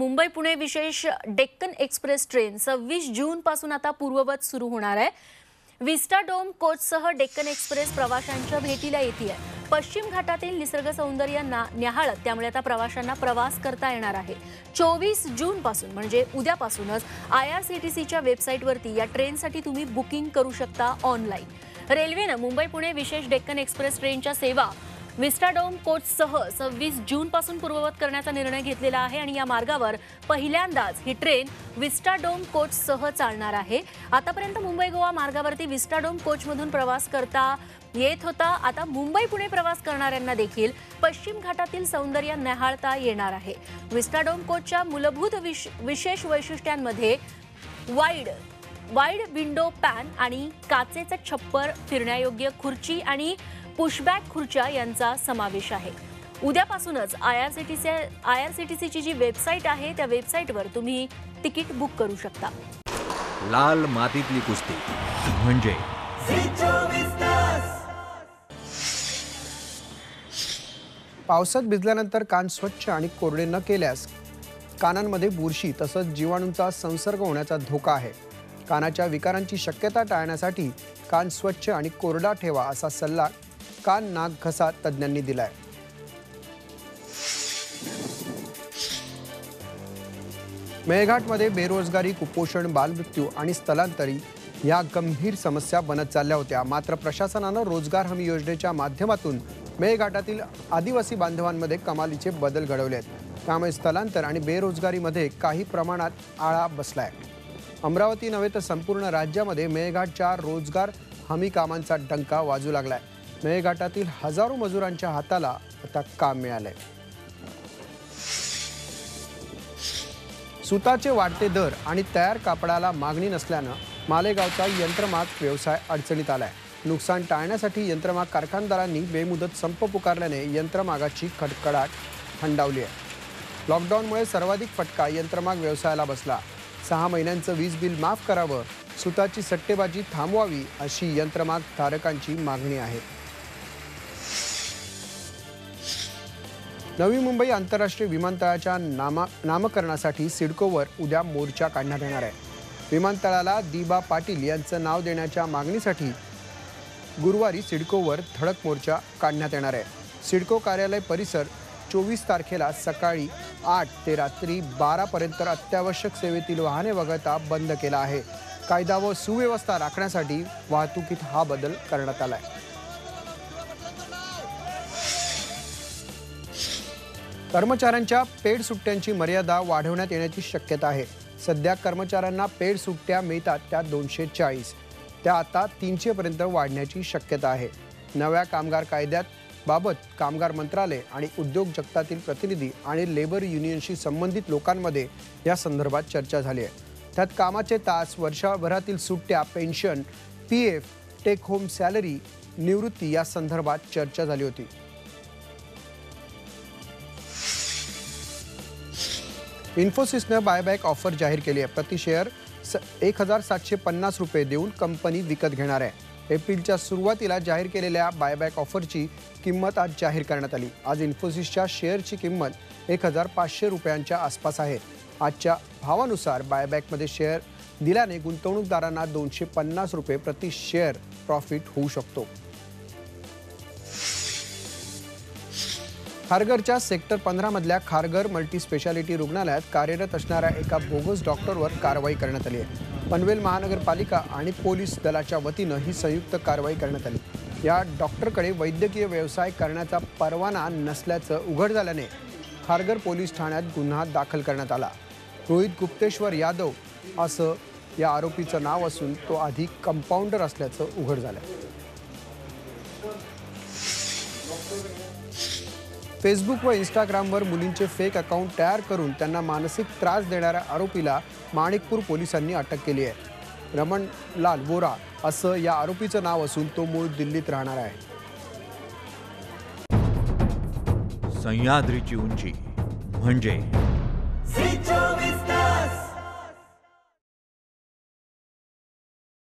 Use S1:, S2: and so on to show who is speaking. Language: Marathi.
S1: मुंबई पुणे विशेष डेक्कन एक्सप्रेस ट्रेन 26 जून पासून आता पूर्ववत सुरू होणार आहे। विस्टाडोम कोचसह डेक्कन एक्सप्रेस प्रवाशांच्या भेटीला येते। पश्चिम घाटातील निसर्ग सौंदर्य न्याहाळत त्यामुळे आता प्रवाशांना प्रवास करता येणार आहे। 24 जून पासून म्हणजे उद्यापासूनच IRCTCच्या वेबसाईटवरती या ट्रेनसाठी तुम्ही बुकिंग करू शकता ऑनलाईन। रेल्वेने मुंबई पुणे विशेष डेक्कन एक्सप्रेस ट्रेनच्या सेवा विस्टाडोम कोचसह 26 जून पासून पूर्ववत करण्याचा निर्णय घेतलेला आहे आणि या मार्गावर पहिल्यांदाच ही ट्रेन विस्टाडोम कोचसह चालणार आहे। आतापर्यंत मुंबई गोवा मार्गावरती विस्टाडोम कोचमधून प्रवास करता येत होता। आता मुंबई पुणे प्रवास करणाऱ्यांना देखील पश्चिम घाटातील सौंदर्य न्याहाळता येणार आहे। विस्टाडोम कोचच्या मूलभूत विशेष वैशिष्ट्यांमध्ये वाईड विंडो पॅन आणि काचेचे छप्पर, फिरण्यायोग्य खुर्ची आणि पुशबॅक खुर्च्या यांचा समावेश आहे। उद्यापासूनच IRCTCची जी वेबसाईट आहे त्या वेबसाईटवर तुम्ही तिकीट बुक करू शकता।
S2: लाल मातीतली कुस्ती म्हणजे
S3: पावसात भिजल्यानंतर कान स्वच्छ आणि कोरडे न केल्यास कानांमध्ये बुरशी तसंच जीवाणूंचा संसर्ग होण्याचा धोका आहे। कानाच्या विकारांची शक्यता टाळण्यासाठी कान स्वच्छ आणि कोरडा ठेवा असा सल्ला कान नाक घसा तज्ज्ञांनी दिलाय। मेळघाटमध्ये बेरोजगारी, कुपोषण, बालमृत्यू आणि स्थलांतरी या गंभीर समस्या बनत चालल्या होत्या। मात्र प्रशासनानं रोजगार हमी योजनेच्या माध्यमातून मेळघाटातील आदिवासी बांधवांमध्ये कमालीचे बदल घडवलेत। त्यामुळे स्थलांतर आणि बेरोजगारीमध्ये काही प्रमाणात आळा बसलाय। अमरावती नव्हे तर संपूर्ण राज्यामध्ये मेळघाटच्या रोजगार हमी कामांचा डंका वाजू लागलाय। मेळघाटातील हजारो मजुरांच्या हाताला आता काम मिळालंय। सुताचे वाढते दर आणि तयार कापडाला मागणी नसल्यानं मालेगावचा यंत्रमाग व्यवसाय अडचणीत आलाय। नुकसान टाळण्यासाठी यंत्रमाग कारखानदारांनी बेमुदत संप पुकारल्याने यंत्रमागाची कडकडाट थंडावली आहे। लॉकडाऊनमुळे सर्वाधिक फटका यंत्रमाग व्यवसायाला बसला। 6 महिन्यांचं वीज बिल माफ करावं, सुताची सट्टेबाजी थांबवावी अशी यंत्रमाग धारकांची मागणी आहे। नवी मुंबई आंतरराष्ट्रीय विमानतळाच्या नामकरणासाठी सिडकोवर उद्या मोर्चा काढण्यात येणार आहे। विमानतळाला दिबा पाटील यांचं नाव देण्याच्या मागणीसाठी गुरुवारी सिडकोवर धडक मोर्चा काढण्यात येणार आहे। सिडको कार्यालय परिसर 24 तारखेला सकाळी 8 ते रात्री 12 पर्यंत अत्यावश्यक सेवेतील वाहने वगळता बंद केला आहे। कायदा व सुव्यवस्था राखण्यासाठी वाहतुकीत हा बदल करण्यात आला आहे। कर्मचाऱ्यांच्या पेड सुट्ट्यांची मर्यादा वाढवण्यात येण्याची शक्यता आहे। सध्या कर्मचाऱ्यांना पेड सुट्ट्या मिळतात त्या 240, त्या आता 300 पर्यंत वाढण्याची शक्यता आहे। नव्या कामगार कायद्यात बाबत कामगार मंत्रालय आणि उद्योग जगतातील प्रतिनिधी आणि लेबर युनियनशी संबंधित लोकांमध्ये या संदर्भात चर्चा झाली आहे। त्यात कामाचे तास, वर्षभरातील सुट्ट्या, pension, PF, take home salary, निवृत्ती या संदर्भात चर्चा झाली होती। इन्फोसिसने बायबॅक ऑफर जाहीर केली आहे। प्रति शेअर 1750 रुपये देऊन कंपनी विकत घेणार आहे। एप्रिलच्या सुरुवातीला जाहीर केलेल्या बायबॅक ऑफरची किंमत आज जाहीर करण्यात आली। आज इन्फोसिसच्या शेअरची किंमत 1500 रुपयांच्या आसपास आहे। आजच्या भावानुसार बायबॅकमध्ये शेअर दिल्याने गुंतवणूकदारांना 250 रुपये प्रति शेअर प्रॉफिट होऊ शकतो। खारघरच्या सेक्टर 15 मधल्या खारघर मल्टी स्पेशालिटी रुग्णालयात कार्यरत असणाऱ्या एका बोगस डॉक्टरवर कारवाई करण्यात आली आहे। पनवेल महानगरपालिका आणि पोलीस दलाच्या वतीनं ही संयुक्त कारवाई करण्यात आली। या डॉक्टरकडे वैद्यकीय व्यवसाय करण्याचा परवाना नसल्याचं उघड झाल्याने खारघर पोलीस ठाण्यात गुन्हा दाखल करण्यात आला। रोहित गुप्तेश्वर यादव असं या आरोपीचं नाव असून तो आधी कंपाऊंडर असल्याचं उघड झालं। फेसबुक व इंस्टाग्रामवर मुलींचे फेक अकाउंट तयार करून त्यांना मानसिक त्रास देणाऱ्या आरोपीला माणिकपूर पोलिसांनी अटक केली आहे। रमणलाल वोरा असं या आरोपीचं नाव असून तो मूळ दिल्लीत राहणार आहे।
S2: सह्याद्रीची उंची म्हणजे